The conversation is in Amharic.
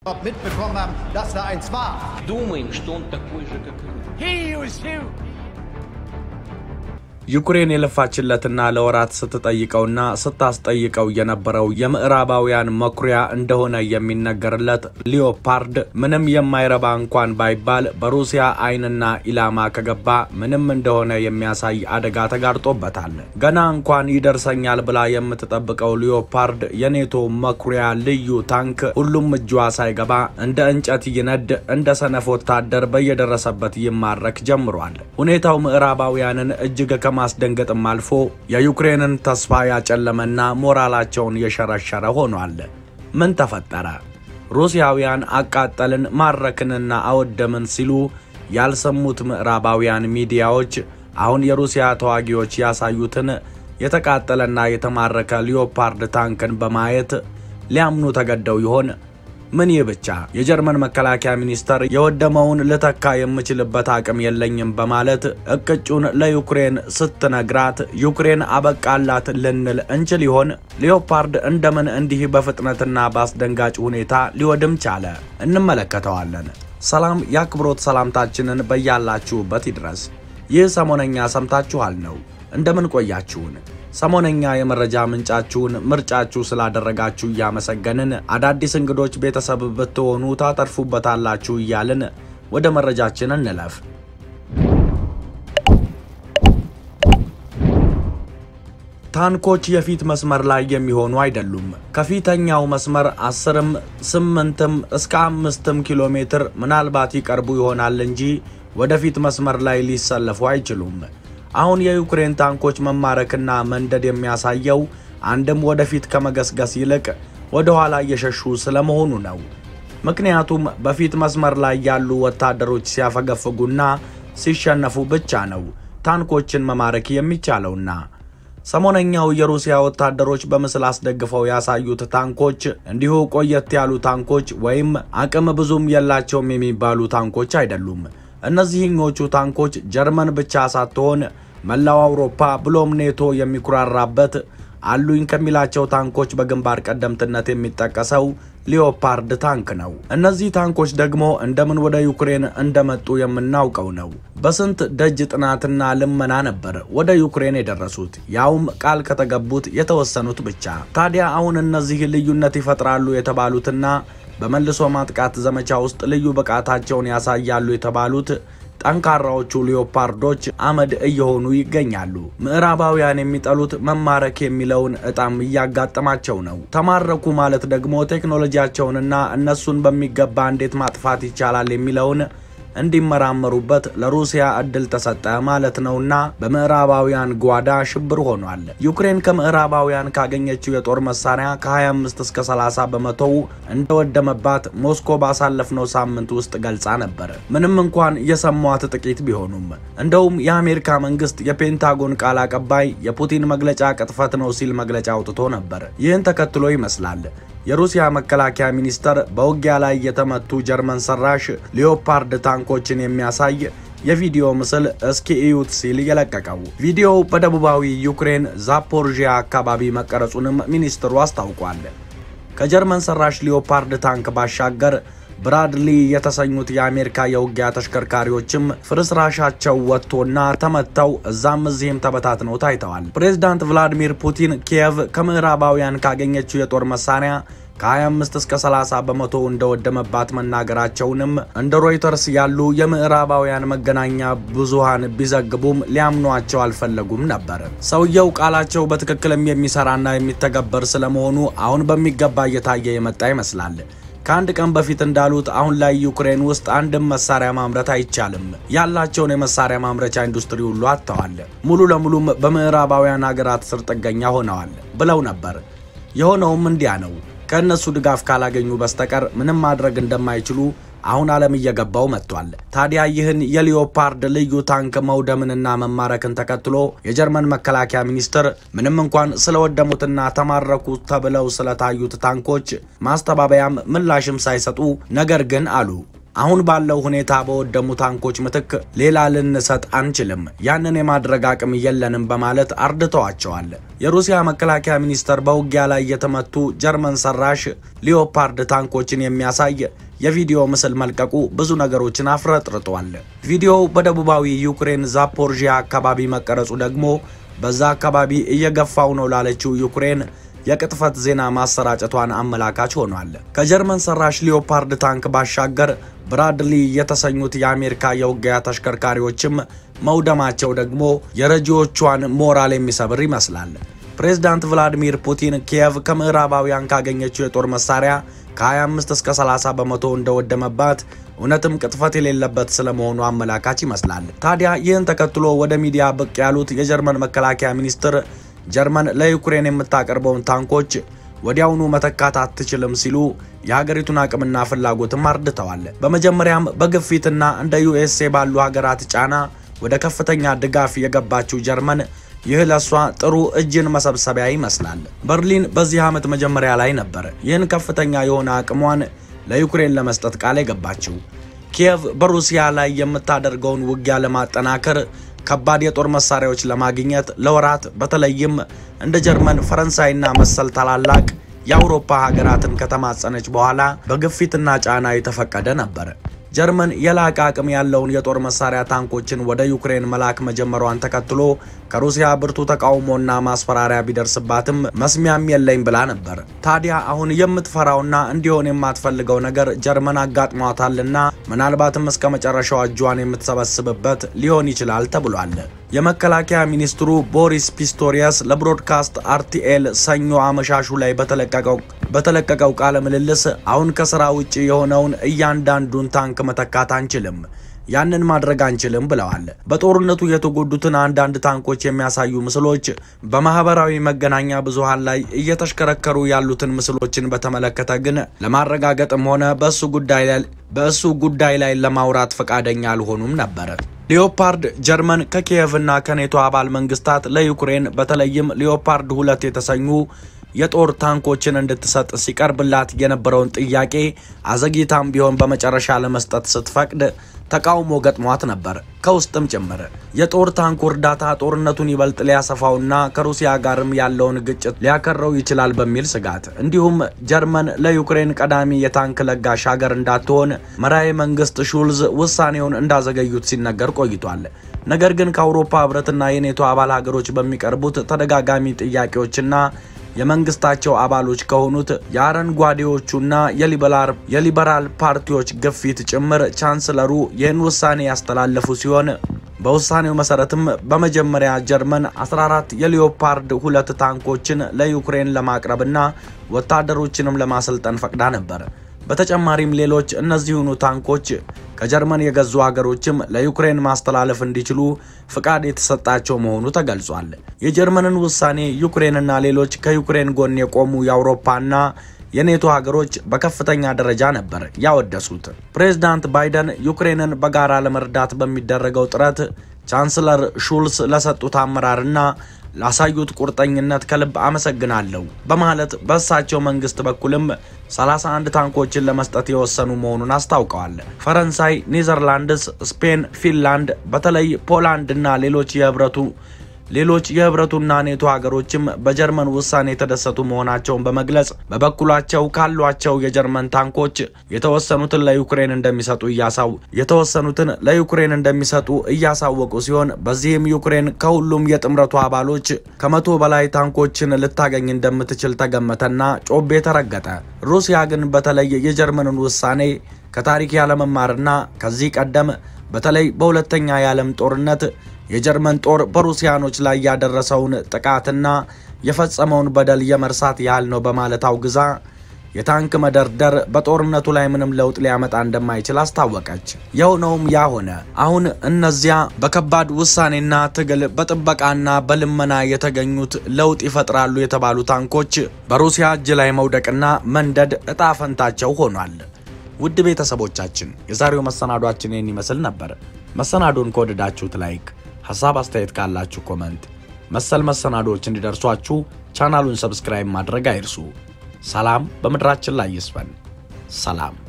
mitbekommen haben, dass da eins war. Думаем, что он такой же, как и вы. He used you. ዩክሬን የለፋችለትና ለወራት ስትጠይቀውና ስታስጠይቀው የነበረው የምዕራባውያን መኩሪያ እንደሆነ የሚነገርለት ሊዮፓርድ ምንም የማይረባ እንኳን ባይባል በሩሲያ አይንና ኢላማ ከገባ ምንም እንደሆነ የሚያሳይ አደጋ ተጋርጦበታል። ገና እንኳን ይደርሰኛል ብላ የምትጠብቀው ሊዮፓርድ የኔቶ መኩሪያ ልዩ ታንክ ሁሉም እጇ ሳይገባ እንደ እንጨት ይነድ እንደ ሰነፍ ወታደር በየደረሰበት ይማረክ ጀምሯል። ሁኔታው ምዕራባውያንን እጅግ ማስደንገጥም አልፎ የዩክሬንን ተስፋ ያጨለመና ሞራላቸውን የሸረሸረ ሆኗል። ምን ተፈጠረ? ሩሲያውያን አቃጠልን ማረክንና አወደምን ሲሉ ያልሰሙት ምዕራባውያን ሚዲያዎች አሁን የሩሲያ ተዋጊዎች ያሳዩትን የተቃጠለና የተማረከ ሊዮፓርድ ታንክን በማየት ሊያምኑ ተገደው ይሆን? ምን ይብቻ የጀርመን መከላከያ ሚኒስተር የወደመውን ለተካ የምችልበት አቅም የለኝም በማለት እቅጩን ለዩክሬን ስትነግራት ዩክሬን አበቃላት ልንል እንችል ይሆን? ሊዮፓርድ እንደምን እንዲህ በፍጥነትና ባስደንጋጭ ሁኔታ ሊወድም ቻለ? እንመለከተዋለን። ሰላም ያክብሮት ሰላምታችንን በያላችሁበት ይድረስ። ይህ ሰሞነኛ ሰምታችኋል ነው። እንደምን ቆያችሁን? ሰሞነኛ የመረጃ ምንጫችሁን ምርጫችሁ ስላደረጋችሁ ያመሰገንን አዳዲስ እንግዶች ቤተሰብ ብትሆኑ ታተርፉበታላችሁ እያልን ወደ መረጃችን እንለፍ። ታንኮች የፊት መስመር ላይ የሚሆኑ አይደሉም። ከፊተኛው መስመር 10ም 8ም እስከ 5ም ኪሎ ሜትር ምናልባት ይቀርቡ ይሆናል እንጂ ወደፊት መስመር ላይ ሊሰለፉ አይችሉም። አሁን የዩክሬን ታንኮች መማረክና መንደድ የሚያሳየው አንድም ወደፊት ከመገስገስ ይልቅ ወደ ኋላ እየሸሹ ስለመሆኑ ነው። ምክንያቱም በፊት መስመር ላይ ያሉ ወታደሮች ሲያፈገፍጉና ሲሸነፉ ብቻ ነው ታንኮችን መማረክ የሚቻለውና ሰሞነኛው የሩሲያ ወታደሮች በምስል አስደግፈው ያሳዩት ታንኮች እንዲሁ ቆየት ያሉ ታንኮች ወይም አቅም ብዙም የላቸውም የሚባሉ ታንኮች አይደሉም። እነዚህኞቹ ታንኮች ጀርመን ብቻ ሳትሆን መላው አውሮፓ ብሎም ኔቶ የሚኩራራበት አሉኝ ከሚላቸው ታንኮች በግንባር ቀደምትነት የሚጠቀሰው ሊዮፓርድ ታንክ ነው። እነዚህ ታንኮች ደግሞ እንደምን ወደ ዩክሬን እንደመጡ የምናውቀው ነው። በስንት ደጅ ጥናትና ልመና ነበር ወደ ዩክሬን የደረሱት፣ ያውም ቃል ከተገቡት የተወሰኑት ብቻ። ታዲያ አሁን እነዚህ ልዩነት ይፈጥራሉ የተባሉትና በመልሶ ማጥቃት ዘመቻ ውስጥ ልዩ ብቃታቸውን ያሳያሉ የተባሉት ጠንካራዎቹ ሊዮፓርዶች አመድ እየሆኑ ይገኛሉ። ምዕራባውያን የሚጠሉት መማረክ የሚለውን እጣም እያጋጠማቸው ነው። ተማረኩ ማለት ደግሞ ቴክኖሎጂያቸውንና እነሱን በሚገባ እንዴት ማጥፋት ይቻላል የሚለውን እንዲመራመሩበት ለሩሲያ እድል ተሰጠ ማለት ነውና በምዕራባውያን ጓዳ ሽብር ሆኗል። ዩክሬን ከምዕራባውያን ካገኘችው የጦር መሳሪያ ከ25 እስከ 30 በመቶ እንደወደመባት ሞስኮ ባሳለፍነው ሳምንት ውስጥ ገልጻ ነበር። ምንም እንኳን የሰሟት ጥቂት ቢሆኑም እንደውም የአሜሪካ መንግስት የፔንታጎን ቃል አቀባይ የፑቲን መግለጫ ቅጥፈት ነው ሲል መግለጫ አውጥቶ ነበር። ይህን ተከትሎ ይመስላል የሩሲያ መከላከያ ሚኒስተር በውጊያ ላይ የተመቱ ጀርመን ሰራሽ ሊዮፓርድ ታንኮችን የሚያሳይ የቪዲዮ ምስል እስኪ እዩት ሲል የለቀቀው። ቪዲዮው በደቡባዊ ዩክሬን ዛፖርዥያ አካባቢ መቀረጹንም ሚኒስትሩ አስታውቋል። ከጀርመን ሰራሽ ሊዮፓርድ ታንክ ባሻገር ብራድሊ የተሰኙት የአሜሪካ የውጊያ ተሽከርካሪዎችም ፍርስራሻቸው ወጥቶና ተመተው እዛም እዚህም ተበታትነው ታይተዋል። ፕሬዝዳንት ቭላዲሚር ፑቲን ኪየቭ ከምዕራባውያን ካገኘችው የጦር መሳሪያ ከ25 እስከ 30 በመቶ እንደወደመባት መናገራቸውንም እንደ ሮይተርስ ያሉ የምዕራባውያን መገናኛ ብዙሃን ቢዘግቡም ሊያምኗቸው አልፈለጉም ነበር። ሰውየው ቃላቸው በትክክልም የሚሰራና የሚተገበር ስለመሆኑ አሁን በሚገባ እየታየ የመጣ ይመስላል። ከአንድ ቀን በፊት እንዳሉት አሁን ላይ ዩክሬን ውስጥ አንድም መሳሪያ ማምረት አይቻልም። ያላቸውን የመሳሪያ ማምረቻ ኢንዱስትሪ ሁሉ አጥተዋል። ሙሉ ለሙሉ በምዕራባውያን ሀገራት ስር ጥገኛ ሆነዋል ብለው ነበር። የሆነውም እንዲያ ነው። ከነሱ ድጋፍ ካላገኙ በስተቀር ምንም ማድረግ እንደማይችሉ አሁን ዓለም እየገባው መጥቷል። ታዲያ ይህን የሊዮፓርድ ልዩ ታንክ መውደምንና መማረክን ተከትሎ የጀርመን መከላከያ ሚኒስትር ምንም እንኳን ስለወደሙትና ተማረኩ ተብለው ስለታዩት ታንኮች ማስተባበያም ምላሽም ሳይሰጡ ነገር ግን አሉ አሁን ባለው ሁኔታ በወደሙ ታንኮች ምትክ ሌላ ልንሰጥ አንችልም፣ ያንን የማድረግ አቅም የለንም በማለት አርድተዋቸዋል። የሩሲያ መከላከያ ሚኒስተር በውጊያ ላይ የተመቱ ጀርመን ሰራሽ ሊዮፓርድ ታንኮችን የሚያሳይ የቪዲዮ ምስል መልቀቁ ብዙ ነገሮችን አፍረጥርጧል። ቪዲዮው በደቡባዊ ዩክሬን ዛፖርዥያ አካባቢ መቀረጹ ደግሞ በዛ አካባቢ እየገፋው ነው ላለችው ዩክሬን የቅጥፈት ዜና ማሰራጨቷን አመላካች ሆኗል። ከጀርመን ሰራሽ ሊዮፓርድ ታንክ ባሻገር ብራድሊ የተሰኙት የአሜሪካ የውጊያ ተሽከርካሪዎችም መውደማቸው ደግሞ የረጂዎቿን ሞራል የሚሰብር ይመስላል። ፕሬዝዳንት ቭላዲሚር ፑቲን ኪየቭ ከምዕራባውያን ካገኘችው የጦር መሳሪያ ከ25 እስከ 30 በመቶ እንደወደመባት እውነትም ቅጥፈት የሌለበት ስለመሆኑ አመላካች ይመስላል። ታዲያ ይህን ተከትሎ ወደ ሚዲያ ብቅ ያሉት የጀርመን መከላከያ ሚኒስትር ጀርመን ለዩክሬን የምታቀርበውን ታንኮች ወዲያውኑ መተካት አትችልም ሲሉ የሀገሪቱን አቅምና ፍላጎትም አርድተዋል። በመጀመሪያም በግፊትና እንደ ዩኤስኤ ባሉ ሀገራት ጫና ወደ ከፍተኛ ድጋፍ የገባችው ጀርመን ይህ ለሷ ጥሩ እጅን መሰብሰቢያ ይመስላል። በርሊን በዚህ ዓመት መጀመሪያ ላይ ነበር ይህን ከፍተኛ የሆነ አቅሟን ለዩክሬን ለመስጠት ቃል የገባችው። ኪየቭ በሩሲያ ላይ የምታደርገውን ውጊያ ለማጠናከር ከባድ የጦር መሳሪያዎች ለማግኘት ለወራት በተለይም እንደ ጀርመን፣ ፈረንሳይና መሰል ታላላቅ የአውሮፓ ሀገራትን ከተማጸነች በኋላ በግፊትና ጫና የተፈቀደ ነበር። ጀርመን የላቀ አቅም ያለውን የጦር መሳሪያ ታንኮችን ወደ ዩክሬን መላክ መጀመሯን ተከትሎ ከሩሲያ ብርቱ ተቃውሞና ማስፈራሪያ ቢደርስባትም መስሚያም የለኝ ብላ ነበር። ታዲያ አሁን የምትፈራውና እንዲሆን የማትፈልገው ነገር ጀርመን አጋጥሟታልና ምናልባትም እስከ መጨረሻው እጇን የምትሰበስብበት ሊሆን ይችላል ተብሏል። የመከላከያ ሚኒስትሩ ቦሪስ ፒስቶሪያስ ለብሮድካስት አርቲኤል ሰኞ አመሻሹ ላይ በተለቀቀው ቃለ ምልልስ አሁን ከስራ ውጪ የሆነውን እያንዳንዱን ታንክ መተካት አንችልም፣ ያንን ማድረግ አንችልም ብለዋል። በጦርነቱ የተጎዱትን አንዳንድ ታንኮች የሚያሳዩ ምስሎች በማህበራዊ መገናኛ ብዙሃን ላይ እየተሽከረከሩ ያሉትን ምስሎችን በተመለከተ ግን ለማረጋገጥም ሆነ በእሱ ጉዳይ ላይ ለማውራት ፈቃደኛ አልሆኑም ነበር። ሊዮፓርድ ጀርመን ከኪየቭና ከኔቶ አባል መንግስታት ለዩክሬን በተለይም ሊዮፓርድ 2 የተሰኙ የጦር ታንኮችን እንድትሰጥ ሲቀርብላት የነበረውን ጥያቄ አዘግይታም ቢሆን በመጨረሻ ለመስጠት ስትፈቅድ ተቃውሞ ገጥሟት ነበር፣ ከውስጥም ጭምር። የጦር ታንኩ እርዳታ ጦርነቱን ይበልጥ ሊያሰፋውና ከሩሲያ ጋርም ያለውን ግጭት ሊያከረው ይችላል በሚል ስጋት፣ እንዲሁም ጀርመን ለዩክሬን ቀዳሚ የታንክ ለጋሽ ሀገር እንዳትሆን መራሄ መንግስት ሹልዝ ውሳኔውን እንዳዘገዩት ሲነገር ቆይቷል። ነገር ግን ከአውሮፓ ህብረትና የኔቶ አባል ሀገሮች በሚቀርቡት ተደጋጋሚ ጥያቄዎችና የመንግስታቸው አባሎች ከሆኑት የአረንጓዴዎቹና የሊበራል ፓርቲዎች ግፊት ጭምር ቻንስለሩ ይህን ውሳኔ ያስተላለፉ ሲሆን በውሳኔው መሰረትም በመጀመሪያ ጀርመን 14 የሊዮፓርድ 2 ታንኮችን ለዩክሬን ለማቅረብና ወታደሮችንም ለማሰልጠን ፈቅዳ ነበር። በተጨማሪም ሌሎች እነዚህኑ ታንኮች ከጀርመን የገዙ ሀገሮችም ለዩክሬን ማስተላለፍ እንዲችሉ ፍቃድ የተሰጣቸው መሆኑ ተገልጿል። የጀርመንን ውሳኔ ዩክሬንና ሌሎች ከዩክሬን ጎን የቆሙ የአውሮፓና የኔቶ ሀገሮች በከፍተኛ ደረጃ ነበር ያወደሱት። ፕሬዝዳንት ባይደን ዩክሬንን በጋራ ለመርዳት በሚደረገው ጥረት ቻንስለር ሹልስ ለሰጡት አመራርና ላሳዩት ቁርጠኝነት ከልብ አመሰግናለሁ በማለት በእሳቸው መንግስት በኩልም 31 ታንኮችን ለመስጠት የወሰኑ መሆኑን አስታውቀዋል። ፈረንሳይ፣ ኔዘርላንድስ፣ ስፔን፣ ፊንላንድ በተለይ ፖላንድና ሌሎች የህብረቱና ኔቶ ሀገሮችም በጀርመን ውሳኔ የተደሰቱ መሆናቸውን በመግለጽ በበኩላቸው ካሏቸው የጀርመን ታንኮች የተወሰኑትን ለዩክሬን እንደሚሰጡ እያሳወቁ ሲሆን በዚህም ዩክሬን ከሁሉም የጥምረቱ አባሎች ከ100 በላይ ታንኮችን ልታገኝ እንደምትችል ተገመተና ጮቤ ተረገጠ። ሩሲያ ግን በተለይ የጀርመንን ውሳኔ ከታሪክ ያለመማርና ከዚህ ቀደም በተለይ በሁለተኛ የዓለም ጦርነት የጀርመን ጦር በሩሲያኖች ላይ ያደረሰውን ጥቃትና የፈጸመውን በደል የመርሳት ያህል ነው በማለት አውግዛ የታንክ መደርደር በጦርነቱ ላይ ምንም ለውጥ ሊያመጣ እንደማይችል አስታወቀች። የሆነውም ያ ሆነ። አሁን እነዚያ በከባድ ውሳኔና ትግል በጥበቃና በልመና የተገኙት ለውጥ ይፈጥራሉ የተባሉ ታንኮች በሩሲያ እጅ ላይ መውደቅና መንደድ እጣ ፈንታቸው ሆኗል። ውድ ቤተሰቦቻችን የዛሬው መሰናዷችን ይህን ይመስል ነበር። መሰናዶን ከወደዳችሁት ላይክ፣ ሐሳብ አስተያየት ካላችሁ ኮሜንት፣ መሰል መሰናዶዎች እንዲደርሷችሁ ቻናሉን ሰብስክራይብ ማድረግ አይርሱ። ሰላም በመድራችን ላይ ይስፈን። ሰላም።